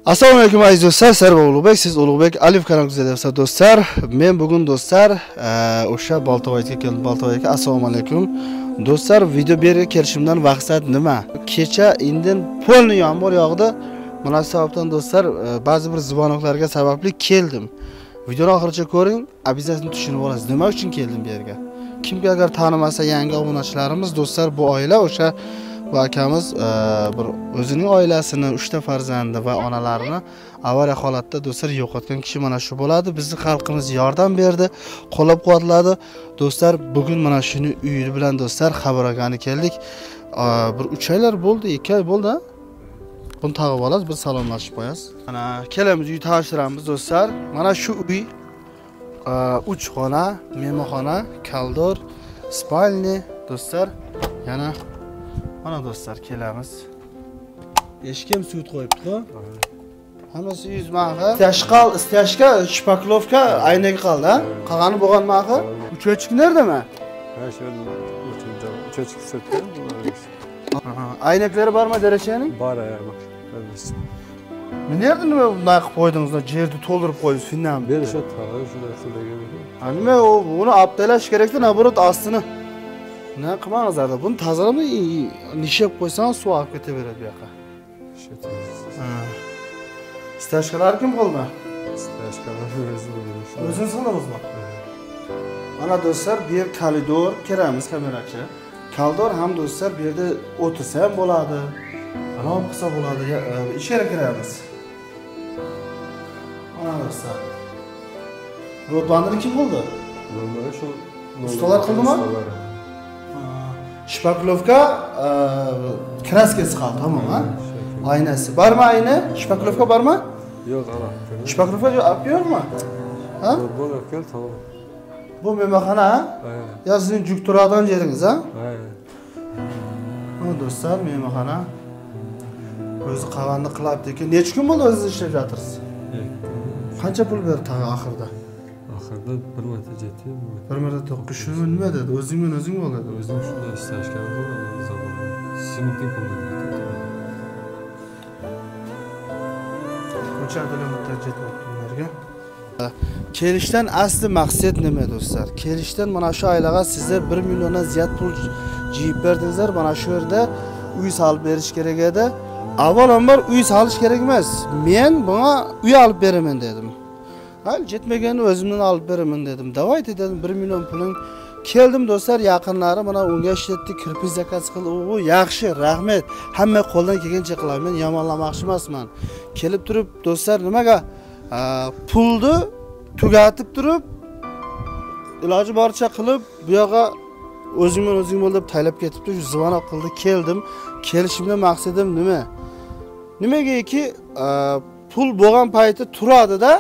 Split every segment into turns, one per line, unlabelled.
Assalomu alaykum aziz do'stlar, Sarvar Ulug'bek, siz Ulug'bek Alif kanaliga kuzatasiz do'stlar. Men bugun do'stlar o'sha Boltovoyga keldim. Boltovoyga assalomu alaykum. Do'stlar, video berga kelishimdan maqsad nima? Kecha indin polni yomg'ir yog'di. Mana shu sababdan do'stlar ba'zi bir zivonoqlarga sababli keldim. Videoni oxirigacha ko'ring, обязательно tushunib olasiz. Nima uchun keldim bu yerga? Kimga agar tanimasa yangi obunachilarimiz do'stlar, bu oila o'sha bu akamiz bir o'zining oilasini, 3 ta farzandi va onalarini avariya holatda do'stlar yo'qotgan kishi mana shu bo'ladi. Bizning xalqimiz yordam berdi, qo'llab-quvvatladi. Do'stlar, bugun mana shuni uyi bilan do'stlar xabar olgani keldik. Bir 3 oylar bo'ldi, 2 oy bo'ldi. Buni tag'ib olasiz, biz salomlashib qo'yamiz. Mana kelamiz, uy tanishtiramiz do'stlar. Mana shu uy 3 xona, mehmonxona, koridor, spalni do'stlar. Yana mana do'stlar kelamiz. Eshikam suvut qo'yibdi-ku. Hammasi 100 manga. Istashka, shpaklovka aynaga qoldi. Qolgani bo'lgan manga. Uchochik nerdami?
Ha, shu uchochik sotgan.
Aynaklari bormi derachaning?
Bor, bor.
Nerede nima bunday qilib qo'ydingiz? Yerni to'ldirib qo'ydingiz, finnam.
Berishyapti, shunday qilgan.
Nima uni obdalash kerakda, naborot ostini. Ne qilmangizlar, buni tozalab nishab qo'ysangiz suv oqib ketaveradi bu yoqqa. Stashkalar kim qildi?
Stashkalar
o'zingiz qildingizmi? Mana do'stlar, bu yer koridor, kiramiz kamerachi. Koridor ham do'stlar, bu yerda o'tirsa ham bo'ladi. Arom qilsa bo'ladi, ichkari kiramiz. Mana do'stlar. Rodbandini kim qildi?
Bunlar shu
ustalar qildimi? Shpaklovka kraskasi qoldi, tamom, ha? Aynasi. Bormi ayna? Shpaklovka bormi?
Yo'q, ana.
Shpaklovka olib kelmi? Ha?
Bu kel, tamom.
Bu mehmonxona, ha? Ya sizning juk turadigan yeringiz, ha? Mana do'stlar, mehmonxona. O'zi qavonni qilibdi ekan. Necha kun bo'ldi o'zingiz ishlab o'tirsiz? Qancha pul berdi tag'i oxirida?
Oxirida 1 marta jetdi.
1 marta 900 nima dedi? O'zing bo'ladi.
O'zim shunday ishlashgan zaman. Simitning pulini.
Kelishdan asli maqsad nima do'stlar? Kelishdan mana shu oilaga sizlar 1 milliondan ziyod pul jiyib berdingizlar. Mana shu yerda uy solib berish kerak edi. Avvalambor uy solish kerak emas. Men bunga uy olib beraman dedim. Hal jetmaganda o'zimdan olib beraman dedim. Davayt dedim 1 million puling. Keldim do'stlar, yaqinlari mana unga ishlatdi, kirpiz zakaz qildi. U yaxshi, rahmat. Hamma qo'ldan kelgancha qilaman, yomonlamoqchi emasman. Kelib turib do'stlar, nimaga pulni tugatib turib iloji boricha qilib bu yoqqa o'zing bo'l deb taylab ketibdi. Shu zivonoq qildi, keldim. Kelishimdan maqsadim nima? Nimagaki pul bo'lgan payti turadi-da,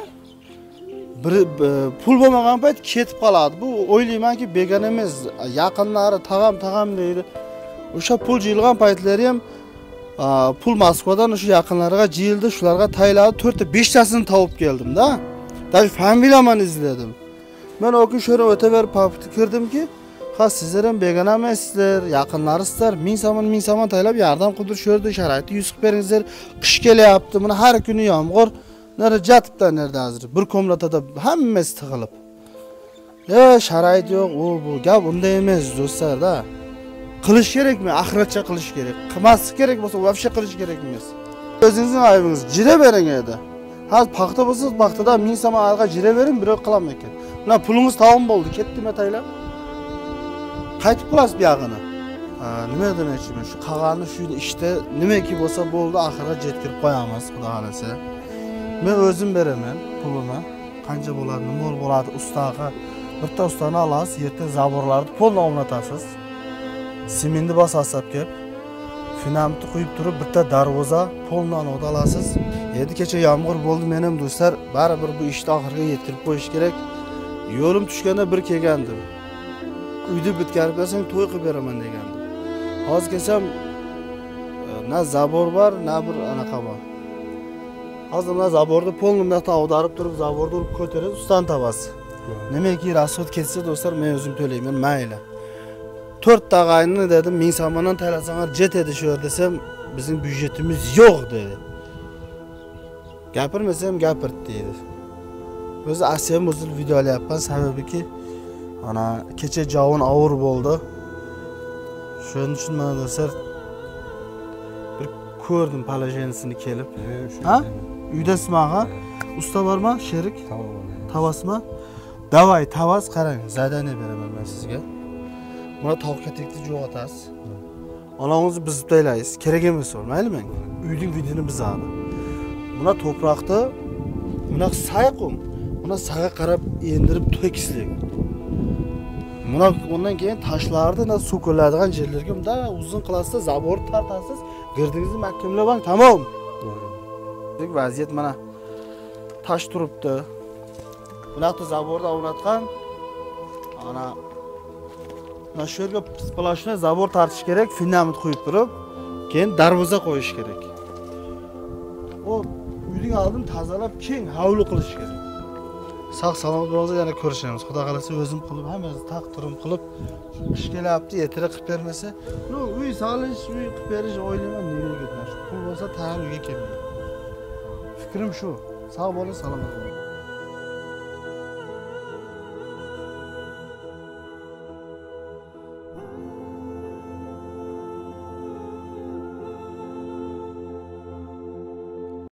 pul bo'lmagan payt ketib qoladi. Bu o'ylaymanki begona emas, yaqinlari tag'am deydi. O'sha pul jilgan paytlari ham pul Moskvadan o'sha yaqinlariga jildi, shularga tayladi, 4 ta 5 tasini topib keldim-da. Даже familiyamni izladim. Men o kun shuni o'taverib papni kirdimki, ha sizlar ham begona emassizlar, yaqinlarisizlar, ming somon taylab yordam qilib turishdi, sharoitni yuz qilib beringizlar. Qish kelyapti, mana har kuni yomg'ir. Nari jatibda nerda hozir? Bir komnatada hammasi tig'ilib. Sharoit yo'q, bu gap unday emas do'stlar-da. Qilish kerakmi? Oxiratcha qilish kerak. Qilmaslik kerak bo'lsa, vobshe qilish kerak emas. O'zingizning aybingiz jira bering edi. Hozir paxta bo'lsa, paxtada 1000 so'm arqa jira bering, birov qilaman ekan. Mana pulingiz tamom bo'ldi, ketdimi taylab? Qaytib qolasiz bu yog'ini. Nima demoqchiman? Shu qog'ani shu ishda nimaki bo'lsa bo'ldi, oxirga yetkazib qo'yamiz, xudo xolasa. Men o'zim beraman pulini. Qancha bo'ladi, nima bo'ladi ustaga. Bitta ustani olasiz, yerda zaborlarni polni o'rnatasiz. Siminni bosasiz kelib, finamni qo'yib turib, bitta darvoza polni olasiz. Endi kecha yomg'ir bo'ldi, men ham do'stlar, baribir bu ishni oxiriga yetkazib qo'yish kerak. Yo'lim tushganda bir kelgandim. Uyda bitkazib bersang to'y qilib beraman degandim. Hozir kelsam na zabor bor, na bir anaqa bor. Hozir mana zaborni polni bundoqda ag'darib turib, zaborni olib ko'tarib, ustan tabasi. Nimaki rasxod ketsa do'stlar, men o'zim to'layman, mayli. 4 ta g'ayni dedim, 1000 so'mdan taylasanlar jet edi shu yer desam, bizning byudjetimiz yo'q dedi. Gapirmasam gapirt deydi. O'zi asiyam uzun video olyapman sababiki ana kecha javon og'ir bo'ldi. Shuning uchun mana do'stlar bir ko'rdim palajenisini kelib. Ha? Uydasizmi ha? Usta bormi? Sherik?
Tamam.
Tavasmi? Davay, tavas qarang, zadaniya beraman men sizga. Buna tavqa tekni jo'g'atasiz. Onangizni buzib taylaysiz. Kerak emas u, maylimi? Uyning vidini buzadi. Buna to'proqda buna sayqum. Buna sağa qarab endirib to'kislik. Buna ondan keyin tashlarni suv ko'ladigan yerlarga bunda uzun qilasiz, zabor tartasiz, girdingizni mahkamlab oling, tamom. Vaziyat mana tash turibdi. Bunaqa zaborda o'rnatgan. Ana shu yerga splashni zabor tartish kerak, fundament qo'yib turib, keyin darvoza qo'yish kerak. O uyning oldini tozalab, keng hovli qilish kerak. Sog' salomat bo'lsa yana ko'rishamiz. Xudo xolasa o'zim qilib, hammasi taqdirim qilib, ish kelyapti, ertaga qilib bermasa, uy solish, uy qilib berish o'ylayman, nega ketmas. Pul bo'lsa tag'in uyga kelmaydi. Fikrim shu. Sog' bo'ling, salomat bo'ling.